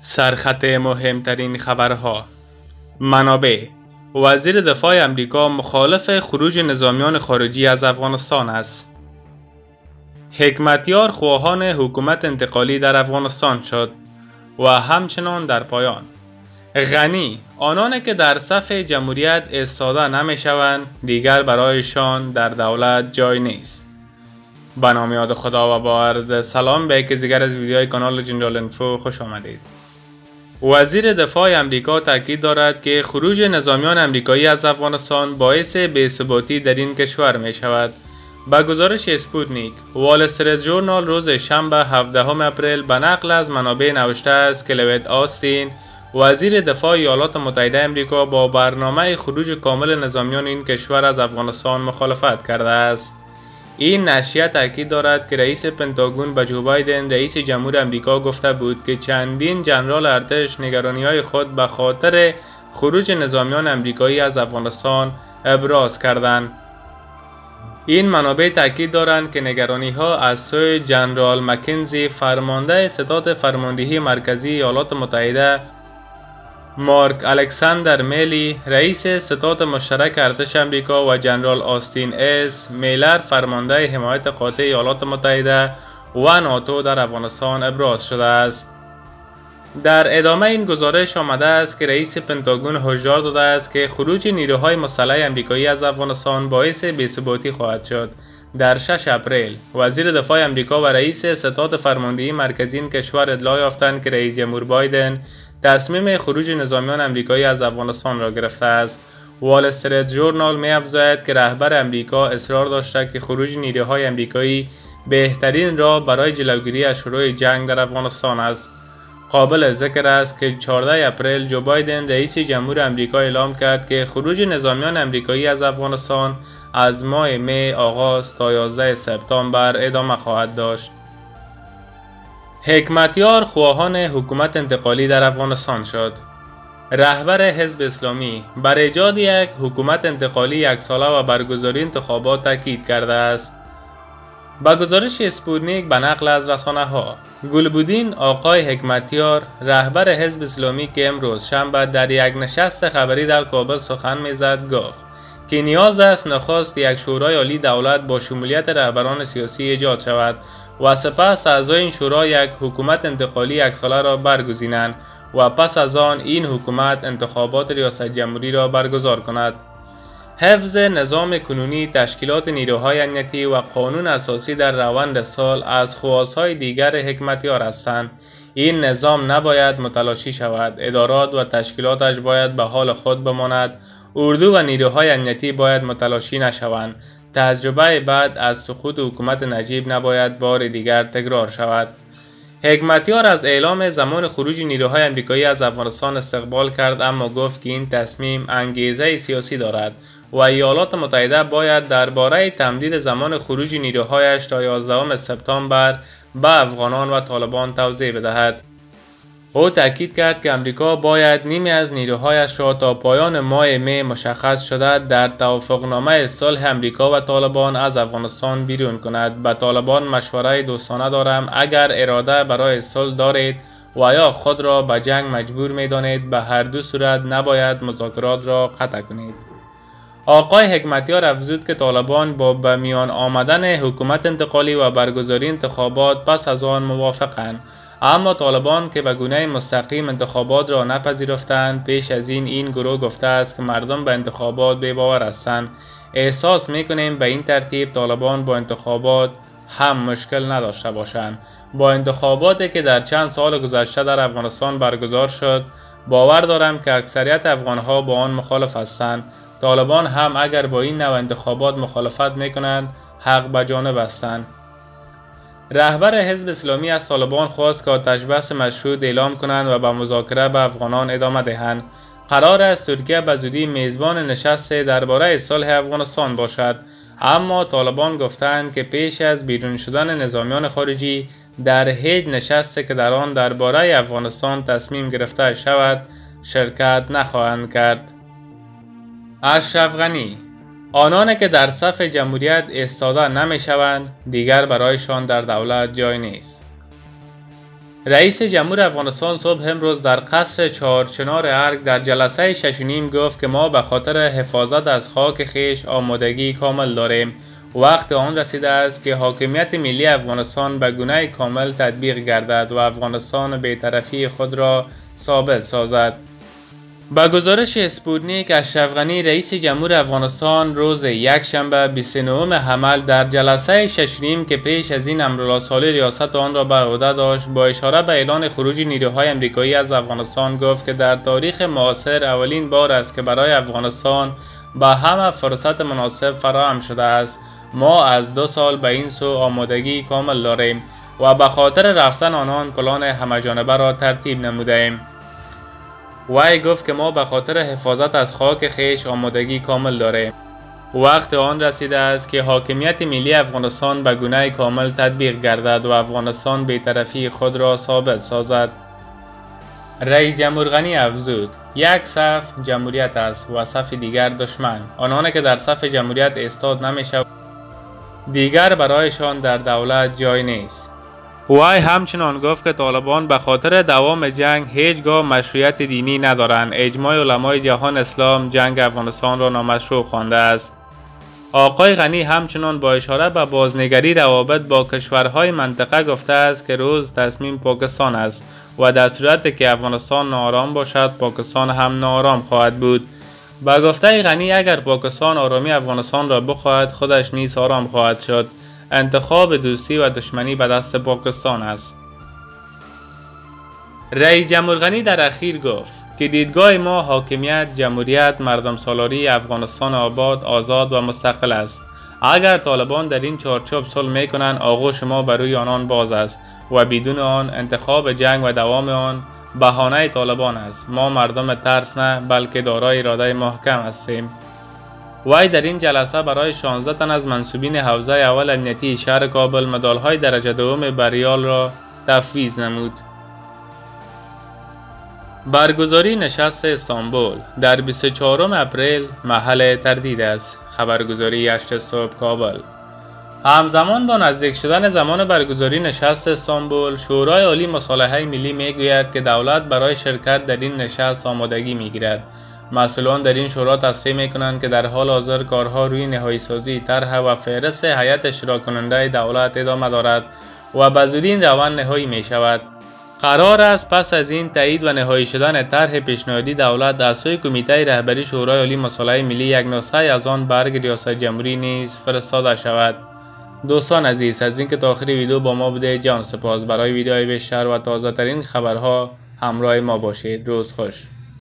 سرخط مهمترین خبرها. منابع: وزیر دفاع امریکا مخالف خروج نظامیان خارجی از افغانستان است. حکمتیار خواهان حکومت انتقالی در افغانستان شد و همچنان در پایان. غنی: آنان که در صف جمهوریت ایستاده نمی شوند دیگر برایشان در دولت جای نیست. به نام یاد خدا و با عرض سلام به یکی دیگر از ویدیوهای کانال جنرال انفو خوش آمدید. وزیر دفاع امریکا تاکید دارد که خروج نظامیان امریکایی از افغانستان باعث بی‌ثباتی در این کشور می شود. با گزارش اسپوتنیک، وال استریت ژورنال روز شنبه 17 اپریل به نقل از منابع نوشته است که لوید آستین، وزیر دفاع ایالات متحده امریکا، با برنامه خروج کامل نظامیان این کشور از افغانستان مخالفت کرده است. این نشریه تاکید دارد که رئیس پنتاگون به جو بایدن، رئیس جمهور امریکا، گفته بود که چندین ژنرال ارتش نگرانی‌های خود به خاطر خروج نظامیان امریکایی از افغانستان ابراز کردند. این منابع تاکید دارند که نگرانی‌ها از سوی ژنرال مکنزی، فرمانده ستاد فرماندهی مرکزی ایالات متحده، مارک الکساندر میلی، رئیس ستاد مشترک ارتش امریکا، و ژنرال آستین اس میلر، فرمانده حمایت قاطع ایالات متحده و ناتو در افغانستان ابراز شده است. در ادامه این گزارش آمده است که رئیس پنتاگون هشدار داده است که خروج نیروهای مسلح امریکایی از افغانستان باعث بی‌ثباتی خواهد شد. در 6 اپریل، وزیر دفاع امریکا و رئیس ستاد فرماندهی مرکزی این کشور اطلاع یافتند که رئیس جمهور بایدن تصمیم خروج نظامیان امریکایی از افغانستان را گرفته است. وال استریت ژورنال می‌افزاید که رهبر امریکا اصرار داشته که خروج نیروهای امریکایی بهترین راه برای جلوگیری از شروع جنگ در افغانستان است. قابل ذکر است که 14 اپریل جو بایدن، رئیس جمهور امریکا، اعلام کرد که خروج نظامیان امریکایی از افغانستان از ماه می آغاز تا 11 سپتامبر ادامه خواهد داشت. حکمتیار خواهان حکومت انتقالی در افغانستان شد. رهبر حزب اسلامی بر ایجاد یک حکومت انتقالی یک ساله و برگزاری انتخابات تاکید کرده است. با گزارش اسپوتنیک به نقل از رسانه‌ها، گلبودین آقای حکمتیار، رهبر حزب اسلامی، که امروز شنبه در یک نشست خبری در کابل سخن می‌زد، گفت که نیاز است نخست یک شورای عالی دولت با شمولیت رهبران سیاسی ایجاد شود و سپس اعضای این شورا یک حکومت انتقالی یک ساله را برگزینند و پس از آن این حکومت انتخابات ریاست جمهوری را برگزار کند. حفظ نظام کنونی، تشکیلات نیروهای امنیتی و قانون اساسی در روند سال از خواستهای دیگر حکمتیار هستند. این نظام نباید متلاشی شود. ادارات و تشکیلاتش باید به حال خود بماند. اردو و نیروهای امنیتی باید متلاشی نشوند. تجربه بعد از سقوط حکومت نجیب نباید بار دیگر تکرار شود. حکمتیار از اعلام زمان خروج نیروهای امریکایی از افغانستان استقبال کرد، اما گفت که این تصمیم انگیزه سیاسی دارد و ایالات متحده باید درباره تمدید زمان خروج نیروهایش تا 11 سپتامبر به افغانان و طالبان توضیح بدهد. او تاکید کرد که امریکا باید نیمی از نیروهایش را تا پایان ماه می مشخص شده در توافقنامه صلح امریکا و طالبان از افغانستان بیرون کند. به طالبان مشوره دوستانه دارم: اگر اراده برای صلح دارید و یا خود را به جنگ مجبور می دانید، به هر دو صورت نباید مذاکرات را قطع کنید. آقای حکمتیار افزود که طالبان با به میان آمدن حکومت انتقالی و برگزاری انتخابات پس از آن موافقند، اما طالبان که به گونه مستقیم انتخابات را نپذیرفتند. پیش از این گروه گفته است که مردم به انتخابات بی‌باور هستند. احساس می‌کنیم به این ترتیب طالبان با انتخابات هم مشکل نداشته باشند. با انتخاباتی که در چند سال گذشته در افغانستان برگزار شد، باور دارم که اکثریت افغان‌ها با آن مخالف هستند. طالبان هم اگر با این نوع انتخابات مخالفت می‌کنند، حق به جانب هستند. رهبر حزب اسلامی از طالبان خواست که آتش‌بس مشروط اعلام کنند و به مذاکره به افغانان ادامه دهند. قرار است ترکیه به زودی میزبان نشست درباره صلح افغانستان باشد، اما طالبان گفتند که پیش از بیرون شدن نظامیان خارجی در هیچ نشستی که در آن درباره افغانستان تصمیم گرفته شود شرکت نخواهند کرد. اشرف غنی: آنان که در صف جمهوریت ایستاده نمی شوند دیگر برایشان در دولت جای نیست. رئیس جمهور افغانستان صبح امروز در قصر چهارچنار ارگ در جلسه 6:30 گفت که ما به خاطر حفاظت از خاک خویش آمادگی کامل داریم. وقت آن رسیده است که حاکمیت ملی افغانستان به گونه کامل تطبیق گردد و افغانستان بی‌طرفی خود را ثابت سازد. با گزارش اسپوتنیک، اشرف غنی رئیس جمهور افغانستان روز یکشنبه 29 حمل در جلسه 6:30 که پیش از این امرالله صالح ریاست آن را به عهده داشت، با اشاره به اعلان خروج نیروهای امریکایی از افغانستان گفت که در تاریخ معاصر اولین بار است که برای افغانستان به همه فرصت مناسب فراهم شده است. ما از 2 سال به این سو آمادگی کامل داریم و به خاطر رفتن آنان پلان همه‌جانبه را ترتیب نموده‌ایم. وی گفت که ما به خاطر حفاظت از خاک خویش آمادگی کامل داریم. وقت آن رسیده است که حاکمیت ملی افغانستان به گونه کامل تطبیق گردد و افغانستان بی‌طرفی خود را ثابت سازد. رئیس جمهور غنی افزود: یک صف جمهوریت است و صف دیگر دشمن. آنان که در صف جمهوریت ایستاد نمی‌شوند دیگر برایشان در دولت جای نیست. وی همچنان گفت که طالبان به خاطر دوام جنگ هیچگاه مشروعیت دینی ندارند. اجماع علمای جهان اسلام جنگ افغانستان را نامشروع خوانده است. آقای غنی همچنان با اشاره به بازنگری روابط با کشورهای منطقه گفته است که روز تصمیم پاکستان است و در صورتی که افغانستان ناآرام باشد پاکستان هم ناآرام خواهد بود. با گفته غنی اگر پاکستان آرامی افغانستان را بخواهد خودش نیز آرام خواهد شد. انتخاب دوستی و دشمنی به دست پاکستان است. رئیس جمهور غنی در اخیر گفت که دیدگاه ما حاکمیت، جمهوریت، مردم سالاری افغانستان آباد، آزاد و مستقل است. اگر طالبان در این چارچوب صلح میکنند آغوش ما بر روی آنان باز است و بدون آن انتخاب جنگ و دوام آن بهانه طالبان است. ما مردم ترس نه بلکه دارای اراده محکم هستیم. وی در این جلسه برای 16 تن از منصوبین حوزه اول امنیتی شهر کابل مدال‌های درجه دوم بریال را تفویض نمود. برگزاری نشست استانبول در 24 اپریل محل تردید است. خبرگزاری 8 صبح کابل. همزمان با نزدیک شدن زمان برگزاری نشست استانبول، شورای عالی مصالحه ملی میگوید که دولت برای شرکت در این نشست آمادگی میگیرد. مسئولان در این شورا تصریح میکنند که در حال حاضر کارها روی نهایی سازی طرح و فهرست هیئت اشتراک کننده دولت ادامه دارد و به زودی این روند نهایی می شود. قرار است پس از این تایید و نهایی شدن طرح پیشنهادی دولت از سوی کمیته رهبری شورای عالی مصالحه ملی یک نسخه از آن برگ ریاست جمهوری نیز فرستاده شود. دوستان عزیز، از اینکه تا آخر ویدیو با ما بوده جان سپاس. برای ویدیوهای بیشتر و تازه ترین خبرها همراه ما باشید. روز خوش.